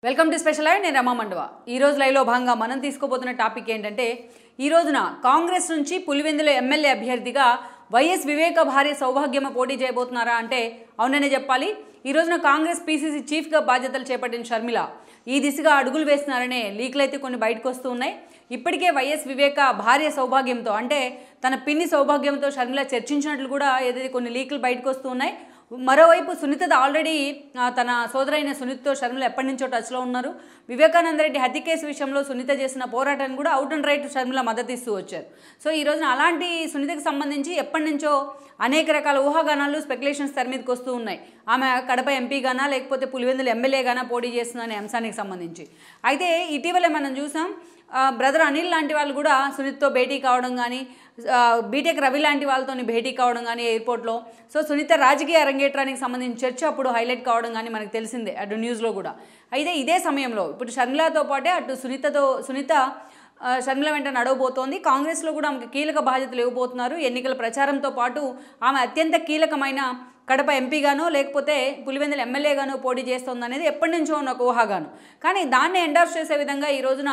Welcome to special live. నేను రమా మండవ. ఈ రోజు లైవ్లో భాగంగా మనం తీసుకోబోతున్న టాపిక్ ఏంటంటే, ఈ రోజున కాంగ్రెస్ నుంచి పులివెందుల ఎమ్మెల్యే అభ్యర్థిగా వైఎస్ వివేక భార్య సౌభాగ్యమ పోటీ చేయబోతున్నారా అంటే అవుననే చెప్పాలి. ఈ రోజున కాంగ్రెస్ పీసీసీ చీఫ్గా బాధ్యతలు చేపట్టిన షర్మిల ఈ దిశగా అడుగులు వేస్తున్నారనే లీకులు అయితే కొన్ని బయటకు వస్తూ ఉన్నాయి. ఇప్పటికే వైఎస్ వివేక భార్య సౌభాగ్యంతో అంటే తన పిన్ని సౌభాగ్యంతో షర్మిల చర్చించినట్లు కూడా ఏదైతే కొన్ని లీకులు బయటకు వస్తూ ఉన్నాయి. మరోవైపు సునీత ఆల్రెడీ తన సోదరైన సునీతతో షర్మిల ఎప్పటి నుంచో టచ్లో ఉన్నారు. వివేకానంద రెడ్డి హత్య కేసు విషయంలో సునీత చేసిన పోరాటాన్ని కూడా అవుట్ అండ్ రైట్ షర్మిల మద్దతు ఇస్తూ వచ్చారు. సో ఈ రోజున అలాంటి సునీతకు సంబంధించి ఎప్పటి నుంచో అనేక రకాల ఊహాగానాలు స్పెక్యులేషన్స్ తెర మీదకి వస్తూ ఉన్నాయి. ఆమె కడప ఎంపీగానా లేకపోతే పులివెందుల ఎమ్మెల్యేగానా పోటీ చేస్తుందనే అంశానికి సంబంధించి. అయితే ఇటీవలే మనం చూసాం, బ్రదర్ అనిల్ లాంటి వాళ్ళు కూడా సునీత్తో భేటీ కావడం కానీ, బీటెక్ రవి లాంటి వాళ్ళతో భేటీ కావడం కానీ ఎయిర్పోర్ట్లో. సో సునీత రాజకీయ అరంగేట్రానికి సంబంధించిన చర్చ అప్పుడు హైలైట్ కావడం కానీ మనకు తెలిసిందే అటు న్యూస్లో కూడా. అయితే ఇదే సమయంలో ఇప్పుడు షర్మిలతో పాటే అటు సునీత షర్మిల వెంట నడవబోతోంది. కాంగ్రెస్లో కూడా ఆమెకు కీలక బాధ్యతలు ఇవ్వబోతున్నారు. ఎన్నికల ప్రచారంతో పాటు ఆమె అత్యంత కీలకమైన కడప ఎంపీగానో లేకపోతే పులివెందుల ఎమ్మెల్యేగానో పోటీ చేస్తోందనేది ఎప్పటి నుంచో ఉన్న ఒక ఊహాగాను. కానీ దాన్ని ఎండార్స్ చేసే విధంగా ఈ రోజున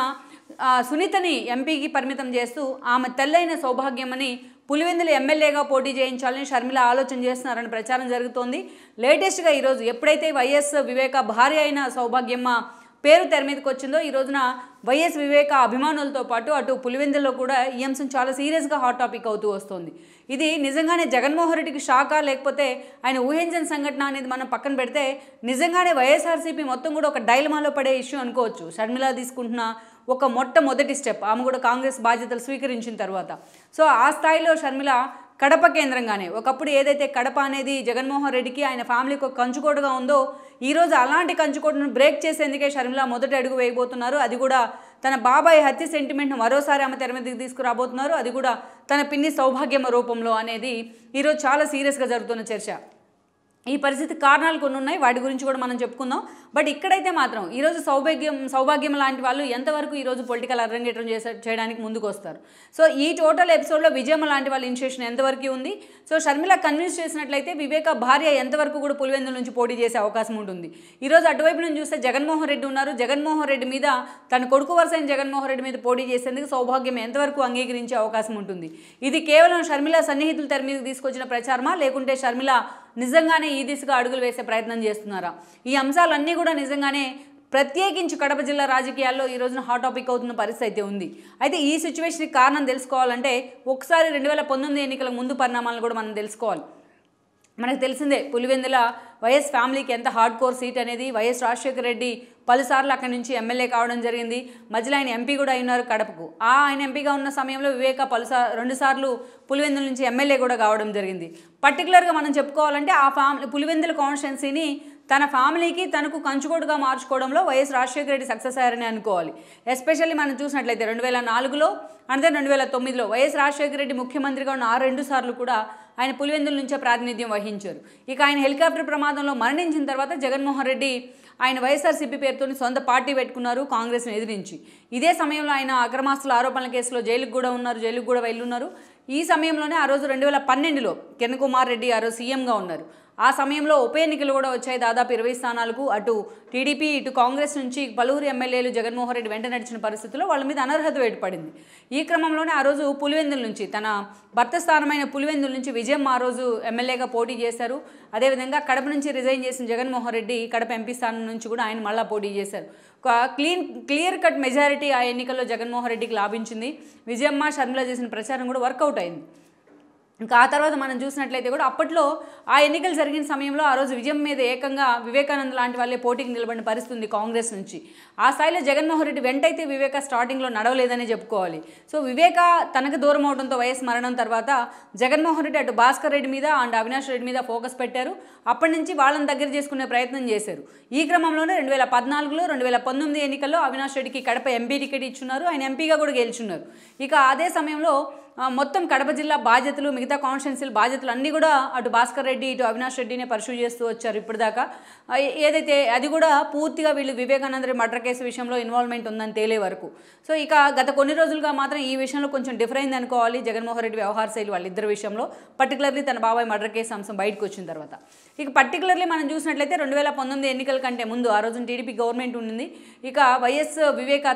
సునీతని ఎంపీకి పరిమితం చేస్తూ ఆమె తల్లైన సౌభాగ్యమని పులివెందుల ఎమ్మెల్యేగా పోటీ చేయించాలని షర్మిల ఆలోచన చేస్తున్నారని ప్రచారం జరుగుతోంది. లేటెస్ట్గా ఈరోజు ఎప్పుడైతే వైఎస్ వివేక భార్య అయిన సౌభాగ్యమ్మ పేరు తెర మీదకి వచ్చిందో, ఈ రోజున వైఎస్ వివేక అభిమానులతో పాటు అటు పులివెందుల్లో కూడా ఈ అంశం చాలా సీరియస్గా హాట్ టాపిక్ అవుతూ వస్తుంది. ఇది నిజంగానే జగన్మోహన్ రెడ్డికి షాకా లేకపోతే ఆయన ఊహించని సంఘటన అనేది మనం పక్కన పెడితే నిజంగానే వైఎస్ఆర్సీపీ మొత్తం కూడా ఒక డైలమాలో పడే ఇష్యూ అనుకోవచ్చు. షర్మిల తీసుకుంటున్న ఒక మొట్టమొదటి స్టెప్, ఆమె కూడా కాంగ్రెస్ బాధ్యతలు స్వీకరించిన తర్వాత. సో ఆ స్థాయిలో షర్మిల కడప కేంద్రంగానే ఒకప్పుడు ఏదైతే కడప అనేది జగన్మోహన్ రెడ్డికి ఆయన ఫ్యామిలీకి ఒక కంచుకోటగా ఉందో, ఈరోజు అలాంటి కంచుకోటను బ్రేక్ చేసేందుకే షర్మిల మొదటి అడుగు వేయబోతున్నారు. అది కూడా తన బాబాయ్ హత్య సెంటిమెంట్ను మరోసారి ఆమె తెర మీదకి తీసుకురాబోతున్నారు. అది కూడా తన పిన్ని సౌభాగ్యమ రూపంలో అనేది ఈరోజు చాలా సీరియస్గా జరుగుతున్న చర్చ. ఈ పరిస్థితి కారణాలు కొన్ని ఉన్నాయి, వాటి గురించి కూడా మనం చెప్పుకుందాం. బట్ ఇక్కడైతే మాత్రం ఈరోజు సౌభాగ్యం లాంటి వాళ్ళు ఎంతవరకు ఈరోజు పొలిటికల్ అరంగేట్రం చేయడానికి ముందుకు వస్తారు. సో ఈ టోటల్ ఎపిసోడ్లో విజయమ్మ లాంటి వాళ్ళ ఇనిషియేషన్ ఎంతవరకు ఉంది, సో షర్మిల కన్విన్స్ చేసినట్లయితే వివేక భార్య ఎంతవరకు కూడా పులివెందుల నుంచి పోటీ చేసే అవకాశం ఉంటుంది. ఈరోజు అటువైపు నుంచి చూస్తే జగన్మోహన్ రెడ్డి ఉన్నారు. జగన్మోహన్ రెడ్డి మీద తన కొడుకు వరుసైన జగన్మోహన్ రెడ్డి మీద పోటీ చేసేందుకు సౌభాగ్యం ఎంతవరకు అంగీకరించే అవకాశం ఉంటుంది. ఇది కేవలం షర్మిల సన్నిహితులు తెర మీదకి తీసుకొచ్చిన ప్రచారమా లేకుంటే షర్మిల నిజంగానే ఈ దిశగా అడుగులు వేసే ప్రయత్నం చేస్తున్నారా? ఈ అంశాలన్నీ కూడా నిజంగానే ప్రత్యేకించి కడప జిల్లా రాజకీయాల్లో ఈ రోజున హాట్ టాపిక్ అవుతున్న పరిస్థితి అయితే ఉంది. అయితే ఈ సిచ్యువేషన్కి కారణం తెలుసుకోవాలంటే ఒకసారి 2019 ఎన్నికల ముందు పరిణామాలను కూడా మనం తెలుసుకోవాలి. మనకు తెలిసిందే పులివెందుల వైఎస్ ఫ్యామిలీకి ఎంత హార్డ్ కోర్ సీట్ అనేది. వైఎస్ రాజశేఖర రెడ్డి పలుసార్లు అక్కడి నుంచి ఎమ్మెల్యే కావడం జరిగింది. మధ్యలో ఆయన ఎంపీ కూడా అయినారు కడపకు. ఆయన ఎంపీగా ఉన్న సమయంలో వివేక 2 సార్లు పులివెందుల నుంచి ఎమ్మెల్యే కూడా కావడం జరిగింది. పర్టికులర్గా మనం చెప్పుకోవాలంటే ఆ పులివెందుల కాన్స్టిట్యున్సీని తన ఫ్యామిలీకి తనకు కంచుకోటుగా మార్చుకోవడంలో వైఎస్ రాజశేఖర రెడ్డి సక్సెస్ అయ్యారని అనుకోవాలి. ఎస్పెషల్లీ మనం చూసినట్లయితే 2004లో అంటే 2009లో వైఎస్ రాజశేఖర రెడ్డి ముఖ్యమంత్రిగా ఉన్న 2 సార్లు కూడా ఆయన పులివెందుల నుంచే ప్రాతినిధ్యం వహించారు. ఇక ఆయన హెలికాప్టర్ ప్రమాదంలో మరణించిన తర్వాత జగన్మోహన్ రెడ్డి ఆయన వైఎస్ఆర్సీపీ పేరుతో సొంత పార్టీ పెట్టుకున్నారు కాంగ్రెస్ను ఎదిరించి. ఇదే సమయంలో ఆయన అక్రమాస్తుల ఆరోపణల కేసులో జైలుకు కూడా ఉన్నారు, జైలుకు కూడా వెళ్ళున్నారు. ఈ సమయంలోనే ఆ రోజు 2012లో కిరణ్ కుమార్ రెడ్డి ఆ రోజు సీఎంగా ఉన్నారు. ఆ సమయంలో ఉప ఎన్నికలు కూడా వచ్చాయి, దాదాపు 20 స్థానాలకు. అటు టీడీపీ ఇటు కాంగ్రెస్ నుంచి పలువురు ఎమ్మెల్యేలు జగన్మోహన్ రెడ్డి వెంట నడిచిన పరిస్థితుల్లో వాళ్ళ మీద అనర్హత వేటుపడింది. ఈ క్రమంలోనే ఆ రోజు పులివెందుల నుంచి తన భర్త స్థానమైన పులివెందుల నుంచి విజయమ్మ ఆ రోజు ఎమ్మెల్యేగా పోటీ చేశారు. అదేవిధంగా కడప నుంచి రిజైన్ చేసిన జగన్మోహన్ రెడ్డి కడప ఎంపీ స్థానం నుంచి కూడా ఆయన మళ్ళా పోటీ చేశారు. క్లియర్ కట్ మెజారిటీ ఆ ఎన్నికల్లో జగన్మోహన్ రెడ్డికి లాభించింది. విజయమ్మ షర్మిల చేసిన ప్రచారం కూడా వర్కౌట్ అయింది. ఇంకా ఆ తర్వాత మనం చూసినట్లయితే కూడా అప్పట్లో ఆ ఎన్నికలు జరిగిన సమయంలో ఆ రోజు విజయం మీద ఏకంగా వివేకానంద లాంటి వాళ్ళే పోటీకి నిలబడిన పరిస్థితి ఉంది కాంగ్రెస్ నుంచి. ఆ స్థాయిలో జగన్మోహన్ రెడ్డి వెంటైతే వివేక స్టార్టింగ్లో నడవలేదని చెప్పుకోవాలి. సో వివేక తనకు దూరం అవడంతో వైఎస్ మరణం తర్వాత జగన్మోహన్ రెడ్డి అటు భాస్కర్ రెడ్డి మీద అండ్ అవినాష్ రెడ్డి మీద ఫోకస్ పెట్టారు. అప్పటి నుంచి వాళ్ళని దగ్గర చేసుకునే ప్రయత్నం చేశారు. ఈ క్రమంలోనే 2014లో 2019 ఎన్నికల్లో అవినాష్ రెడ్డికి కడప ఎంపీ టికెట్ ఇచ్చున్నారు. ఆయన ఎంపీగా కూడా గెలుచున్నారు. ఇక అదే సమయంలో మొత్తం కడప జిల్లా బాధ్యతలు మిగతా కాన్స్టిట్యున్సీల బాధ్యతలు అన్నీ కూడా అటు భాస్కర్ రెడ్డి ఇటు అవినాష్ రెడ్డినే పర్సూ చేస్తూ వచ్చారు ఇప్పటిదాకా. ఏదైతే అది కూడా పూర్తిగా వీళ్ళు వివేకానంద రెడ్డి మర్డర్ కేసు విషయంలో ఇన్వాల్వ్మెంట్ ఉందని తేలే వరకు. సో ఇక గత కొన్ని రోజులుగా మాత్రం ఈ విషయంలో కొంచెం డిఫర్ అయింది అనుకోవాలి జగన్మోహన్ రెడ్డి వ్యవహార శైలి వాళ్ళిద్దరి విషయంలో, పర్టికులర్లీ తన బాబాయ్ మర్డర్ కేసు అంశం బయటకు వచ్చిన తర్వాత. ఇక పర్టికులర్లీ మనం చూసినట్లయితే 2019 ఎన్నికల కంటే ముందు ఆ రోజున టీడీపీ గవర్నమెంట్ ఉండింది. ఇక వైఎస్ వివేక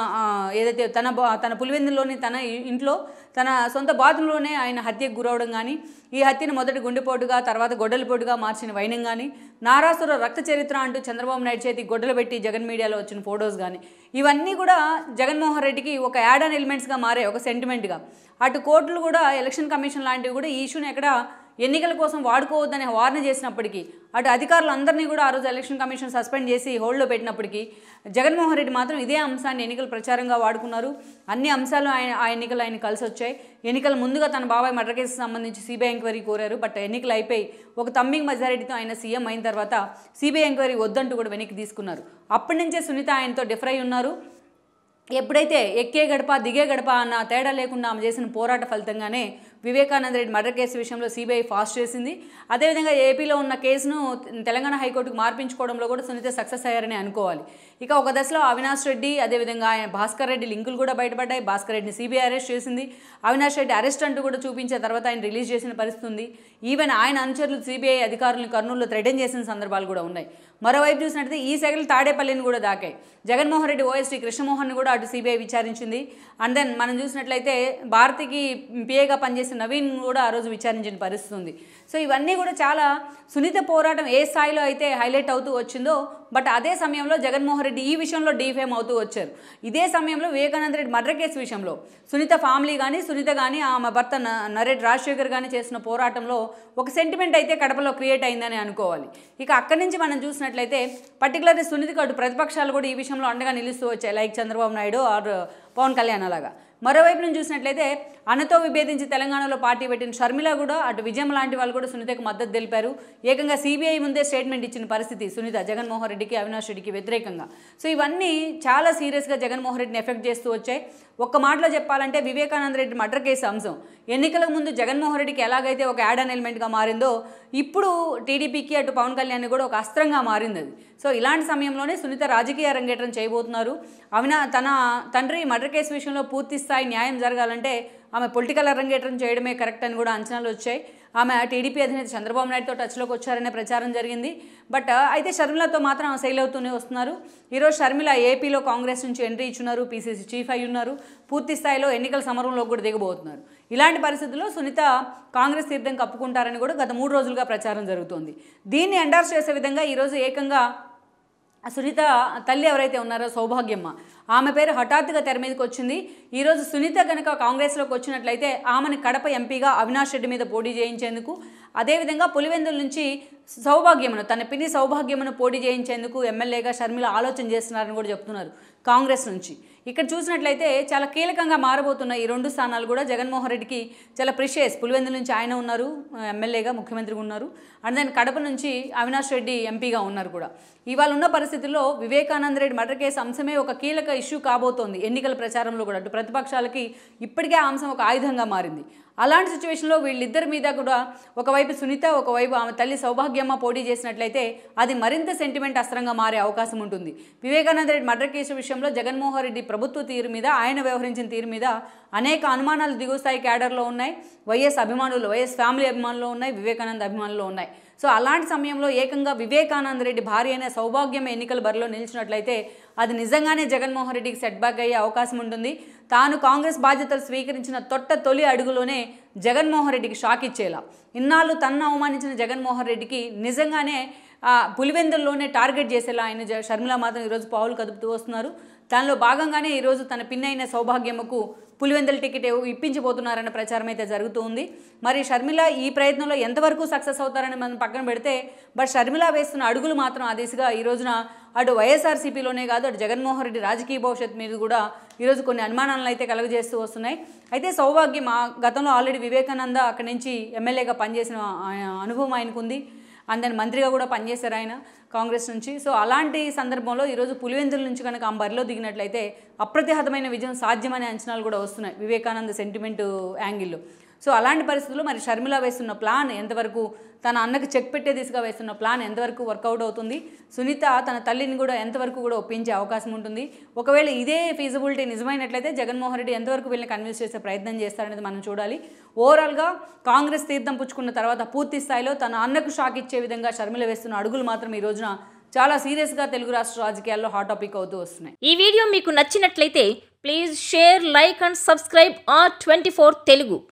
ఏదైతే తన పులివెందుల్లోని తన ఇంట్లో తన సొంత బాతుల్లోనే ఆయన హత్యకు గురవడం కానీ, ఈ హత్యను మొదటి గుండెపోటుగా తర్వాత గొడ్డలిపోటుగా మార్చిన వైనం కానీ, నారాసుర రక్త చరిత్ర అంటూ చంద్రబాబు నాయుడు చేతి గొడ్డలు పెట్టి జగన్ మీడియాలో వచ్చిన ఫొటోస్ కానీ, ఇవన్నీ కూడా జగన్మోహన్ రెడ్డికి ఒక యాడ్ ఆన్ ఎలిమెంట్స్గా మారే ఒక సెంటిమెంట్గా. అటు కోర్టులు కూడా ఎలక్షన్ కమిషన్ లాంటివి కూడా ఈ ఇష్యూని ఎక్కడ ఎన్నికల కోసం వాడుకోవద్దని వార్న చేసినప్పటికీ, అటు అధికారులందరినీ కూడా ఆ రోజు ఎలక్షన్ కమిషన్ సస్పెండ్ చేసి హోల్డ్లో పెట్టినప్పటికీ జగన్మోహన్ రెడ్డి మాత్రం ఇదే అంశాన్ని ఎన్నికల ప్రచారంగా వాడుకున్నారు. అన్ని అంశాలు ఆ ఎన్నికలు ఆయన కలిసి వచ్చాయి. ఎన్నికల ముందుగా తన బాబాయ్ మర్డర్ కేసుకు సంబంధించి సిబిఐ ఎంక్వైరీ కోరారు. బట్ ఎన్నికలు అయిపోయి ఒక తమ్మింగ్ మెజారిటీతో ఆయన సీఎం అయిన తర్వాత సిబిఐ ఎంక్వైరీ వద్దంటూ కూడా వెనక్కి తీసుకున్నారు. అప్పటి నుంచే సునీత ఆయనతో డిఫర్ అయి ఉన్నారు. ఎప్పుడైతే ఎక్కే గడప దిగే గడప అన్న తేడా లేకుండా ఆమె చేసిన పోరాట ఫలితంగానే వివేకానంద రెడ్డి మర్డర్ కేసు విషయంలో సిబిఐ ఫాస్ట్ చేసింది. అదేవిధంగా ఏపీలో ఉన్న కేసును తెలంగాణ హైకోర్టుకు మార్పించుకోవడంలో కూడా సునీత సక్సెస్ అయ్యారని అనుకోవాలి. ఇక ఒక దశలో అవినాష్ రెడ్డి అదేవిధంగా ఆయన భాస్కర్ రెడ్డి లింకులు కూడా బయటపడ్డాయి. భాస్కర్ రెడ్డిని సిబిఐ అరెస్ట్ చేసింది. అవినాష్ రెడ్డి అరెస్ట్ అంటూ కూడా చూపించిన తర్వాత ఆయన రిలీజ్ చేసిన పరిస్థితి ఉంది. ఈవెన్ ఆయన అనుచరులు సిబిఐ అధికారులను కర్నూలులో థ్రెటన్ చేసిన సందర్భాలు కూడా ఉన్నాయి. మరోవైపు చూసినట్లయితే ఈ సెగలు తాడేపల్లిని కూడా దాకాయి. జగన్మోహన్ రెడ్డి ఓఎస్టీ కృష్ణమోహన్ కూడా అటు సిబిఐ విచారించింది. అండ్ దెన్ మనం చూసినట్లయితే భారతికి పిఏగా పనిచేసిన నవీన్ కూడా ఆ రోజు విచారించిన పరిస్థితి ఉంది. సో ఇవన్నీ కూడా చాలా సునీత పోరాటం ఏ స్థాయిలో అయితే హైలైట్ అవుతూ వచ్చిందో, బట్ అదే సమయంలో జగన్మోహన్ రెడ్డి ఈ విషయంలో డీఫేమ్ అవుతూ వచ్చారు. ఇదే సమయంలో వివేకానంద రెడ్డి మర్డర్ కేసు విషయంలో సునీత ఫ్యామిలీ కానీ సునీత కానీ ఆమె భర్త నరేట్ రాజశేఖర్ కానీ చేసిన పోరాటంలో ఒక సెంటిమెంట్ అయితే కడపలో క్రియేట్ అయిందని అనుకోవాలి. ఇక అక్కడి నుంచి మనం చూసినట్లయితే పర్టికులర్లీ సునీతకు అటు ప్రతిపక్షాలు కూడా ఈ విషయంలో అండగా నిలుస్తూ వచ్చాయి, లైక్ చంద్రబాబు నాయుడు ఆర్ పవన్ కళ్యాణ్ అలాగా. మరోవైపు నుంచి చూసినట్లయితే అన్నతో విభేదించి తెలంగాణలో పార్టీ పెట్టిన షర్మిల కూడా అటు విజయం లాంటి వాళ్ళు కూడా సునీతకు మద్దతు తెలిపారు. ఏకంగా సిబిఐ ముందే స్టేట్మెంట్ ఇచ్చిన పరిస్థితి సునీత జగన్మోహన్ రెడ్డికి అవినాష్ రెడ్డికి వ్యతిరేకంగా. సో ఇవన్నీ చాలా సీరియస్గా జగన్మోహన్ రెడ్డిని ఎఫెక్ట్ చేస్తూ వచ్చాయి. ఒక్క మాటలో చెప్పాలంటే వివేకానంద రెడ్డి మర్డర్ కేసు అంశం ఎన్నికలకు ముందు జగన్మోహన్ రెడ్డికి ఎలాగైతే ఒక యాడ్ ఆన్ ఎలిమెంట్గా మారిందో, ఇప్పుడు టీడీపీకి అటు పవన్ కళ్యాణ్ కూడా ఒక అస్త్రంగా మారింది అది. సో ఇలాంటి సమయంలోనే సునీత రాజకీయ అరంగేట్రం చేయబోతున్నారు. తన తండ్రి మర్డర్ కేసు విషయంలో పూర్తి స్థాయి న్యాయం జరగాలంటే ఆమె పొలిటికల్ అరంగేట్రం చేయడమే కరెక్ట్ అని కూడా అంచనాలు వచ్చాయి. ఆమె టీడీపీ అధినేత చంద్రబాబు నాయుడుతో టచ్లోకి వచ్చారనే ప్రచారం జరిగింది. బట్ అయితే షర్మిలతో మాత్రం సెయిల్ అవుతూనే వస్తున్నారు. ఈరోజు షర్మిల ఏపీలో కాంగ్రెస్ నుంచి ఎంట్రీ ఇచ్చున్నారు, పీసీసీ చీఫ్ అయి ఉన్నారు, పూర్తి స్థాయిలో ఎన్నికల సమరంలో కూడా దిగబోతున్నారు. ఇలాంటి పరిస్థితుల్లో సునీత కాంగ్రెస్ తీర్థం కప్పుకుంటారని కూడా గత 3 రోజులుగా ప్రచారం జరుగుతోంది. దీన్ని ఎండార్స్ చేసే విధంగా ఈరోజు ఏకంగా సునీత తల్లి ఎవరైతే ఉన్నారో సౌభాగ్యమ్మ, ఆమె పేరు హఠాత్తుగా తెర మీదకి వచ్చింది. ఈరోజు సునీత కనుక కాంగ్రెస్లోకి వచ్చినట్లయితే ఆమెను కడప ఎంపీగా అవినాష్ రెడ్డి మీద పోటీ చేయించేందుకు, అదేవిధంగా పులివెందుల నుంచి సౌభాగ్యమును తన పిన్ని సౌభాగ్యమును పోటీ చేయించేందుకు ఎమ్మెల్యేగా షర్మిల ఆలోచన చేస్తున్నారని కూడా చెప్తున్నారు కాంగ్రెస్ నుంచి. ఇక్కడ చూసినట్లయితే చాలా కీలకంగా మారబోతున్న ఈ 2 స్థానాలు కూడా జగన్మోహన్ రెడ్డికి చాలా ప్రిషియస్. పులివెందుల నుంచి ఆయన ఉన్నారు ఎమ్మెల్యేగా, ముఖ్యమంత్రిగా ఉన్నారు. అండ్ దెన్ కడప నుంచి అవినాష్ రెడ్డి ఎంపీగా ఉన్నారు కూడా. ఇవాళ ఉన్న పరిస్థితుల్లో వివేకానంద రెడ్డి మర్డర్ కేసు అంశమే ఒక కీలక ఇష్యూ కాబోతోంది ఎన్నికల ప్రచారంలో కూడా. అటు ప్రతిపక్షాలకి ఇప్పటికే ఆ అంశం ఒక ఆయుధంగా మారింది. అలాంటి సిచ్యువేషన్లో వీళ్ళిద్దరి మీద కూడా ఒకవైపు సునీత, ఒకవైపు ఆమె తల్లి సౌభాగ్యమ్మ పోటీ చేసినట్లయితే అది మరింత సెంటిమెంట్ అస్త్రంగా మారే అవకాశం ఉంటుంది. వివేకానంద రెడ్డి మర్డర్ కేసు విషయంలో జగన్మోహన్ రెడ్డి ప్రభుత్వ తీరు మీద, ఆయన వ్యవహరించిన తీరు మీద అనేక అనుమానాలు దిగువ స్థాయి క్యాడర్లో ఉన్నాయి. వైఎస్ అభిమానులు, వైఎస్ ఫ్యామిలీ అభిమానులు ఉన్నాయి, వివేకానంద అభిమానులు ఉన్నాయి. సో అలాంటి సమయంలో ఏకంగా వివేకానంద రెడ్డి భార్య అయిన సౌభాగ్యం ఎన్నికల బరిలో నిలిచినట్లయితే అది నిజంగానే జగన్మోహన్ రెడ్డికి సెట్ బ్యాక్ అయ్యే అవకాశం ఉంటుంది. తాను కాంగ్రెస్ బాధ్యతలు స్వీకరించిన తొలి అడుగులోనే జగన్మోహన్ రెడ్డికి షాక్ ఇచ్చేలా, ఇన్నాళ్ళు తనను అవమానించిన జగన్మోహన్ రెడ్డికి నిజంగానే పులివెందుల్లోనే టార్గెట్ చేసేలా ఆయన షర్మిల మాత్రం ఈరోజు పావులు కదుపుతూ వస్తున్నారు. దానిలో భాగంగానే ఈరోజు తన పిన్నైన సౌభాగ్యమ్మకు పులివెందుల టికెట్ ఇప్పించబోతున్నారన్న ప్రచారం అయితే జరుగుతూ ఉంది. మరి షర్మిల ఈ ప్రయత్నంలో ఎంతవరకు సక్సెస్ అవుతారని మనం పక్కన పెడితే, బట్ షర్మిల వేస్తున్న అడుగులు మాత్రం ఆ దిశగా ఈ రోజున అటు వైఎస్ఆర్సీపీలోనే కాదు, అటు జగన్మోహన్ రెడ్డి రాజకీయ భవిష్యత్తు మీద కూడా ఈరోజు కొన్ని అనుమానాలను అయితే కలుగజేస్తూ వస్తున్నాయి. అయితే సౌభాగ్యం గతంలో ఆల్రెడీ వివేకానంద అక్కడి నుంచి ఎమ్మెల్యేగా పనిచేసిన అనుభవం ఆయనకు ఉంది. అండ్ దాని మంత్రిగా కూడా పనిచేశారు ఆయన కాంగ్రెస్ నుంచి. సో అలాంటి సందర్భంలో ఈరోజు పులివెందుల నుంచి కనుక ఆ బరిలో దిగినట్లయితే అప్రతిహతమైన విజయం సాధ్యమనే అంచనాలు కూడా వస్తున్నాయి వివేకానంద సెంటిమెంట్ యాంగిల్లో. సో అలాంటి పరిస్థితుల్లో మరి షర్మిల వేస్తున్న ప్లాన్ ఎంతవరకు, తన అన్నకు చెక్ పెట్టే దిశగా వేస్తున్న ప్లాన్ ఎంతవరకు వర్కౌట్ అవుతుంది, సునీత తన తల్లిని కూడా ఎంతవరకు కూడా ఒప్పించే అవకాశం ఉంటుంది, ఒకవేళ ఇదే ఫీజిబిలిటీ నిజమైనట్లయితే జగన్మోహన్ రెడ్డి ఎంతవరకు వీళ్ళని కన్విన్స్ చేసే ప్రయత్నం చేస్తారనేది మనం చూడాలి. ఓవరాల్గా కాంగ్రెస్ తీర్థం పుచ్చుకున్న తర్వాత పూర్తి స్థాయిలో తన అన్నకు షాక్ ఇచ్చే విధంగా షర్మిల వేస్తున్న అడుగులు మాత్రం ఈ రోజున చాలా సీరియస్గా తెలుగు రాష్ట్ర రాజకీయాల్లో హాట్ టాపిక్ అవుతూ వస్తున్నాయి. ఈ వీడియో మీకు నచ్చినట్లయితే please share, like and subscribe R24 Telugu.